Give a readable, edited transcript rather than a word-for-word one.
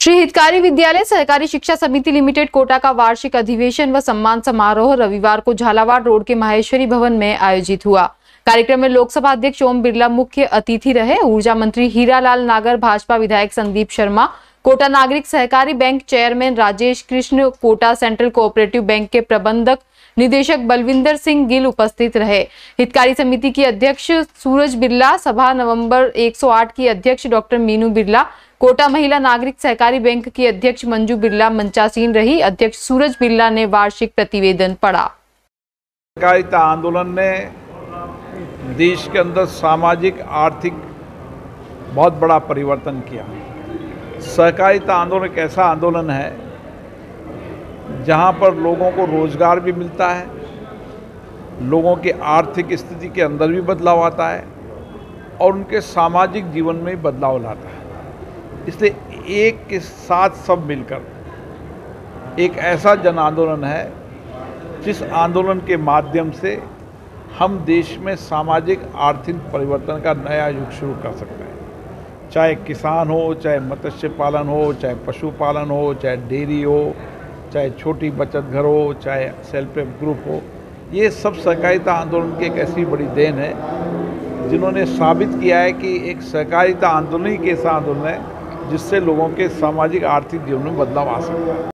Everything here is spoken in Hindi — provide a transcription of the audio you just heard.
श्री हितकारी विद्यालय सहकारी शिक्षा समिति लिमिटेड कोटा का वार्षिक अधिवेशन व सम्मान समारोह रविवार को झालावाड़ रोड के माहेश्वरी भवन में आयोजित हुआ। कार्यक्रम में लोकसभा अध्यक्ष ओम बिरला मुख्य अतिथि रहे। ऊर्जा मंत्री हीरालाल नागर, भाजपा विधायक संदीप शर्मा, कोटा नागरिक सहकारी bank chairman Rajesh Krishna, Kota central cooperative bank के प्रबंधक निदेशक बलविंदर सिंह गिल उपस्थित रहे। हितकारी समिति की अध्यक्ष सूरज बिरला, सभा नवंबर 108 की अध्यक्ष डॉक्टर मीनू बिरला, कोटा महिला नागरिक सहकारी बैंक की अध्यक्ष मंजू बिरला मंचासीन रही। अध्यक्ष सूरज बिरला ने वार्षिक प्रतिवेदन पढ़ा। सहकारिता आंदोलन ने देश के अंदर सामाजिक आर्थिक बहुत बड़ा परिवर्तन किया। सहकारिता आंदोलन एक ऐसा आंदोलन है जहां पर लोगों को रोजगार भी मिलता है, लोगों की आर्थिक स्थिति के अंदर भी बदलाव आता है और उनके सामाजिक जीवन में भी बदलाव लाता है। इसलिए एक के साथ सब मिलकर एक ऐसा जन आंदोलन है जिस आंदोलन के माध्यम से हम देश में सामाजिक आर्थिक परिवर्तन का नया युग शुरू कर सकते हैं। चाहे किसान हो, चाहे मत्स्य पालन हो, चाहे पशुपालन हो, चाहे डेयरी हो, चाहे छोटी बचत घर हो, चाहे सेल्फ हेल्प ग्रुप हो, ये सब सहकारिता आंदोलन की एक ऐसी बड़ी देन है जिन्होंने साबित किया है कि एक सहकारिता आंदोलन ही एक ऐसा आंदोलन है जिससे लोगों के सामाजिक आर्थिक जीवन में बदलाव आ सकता है।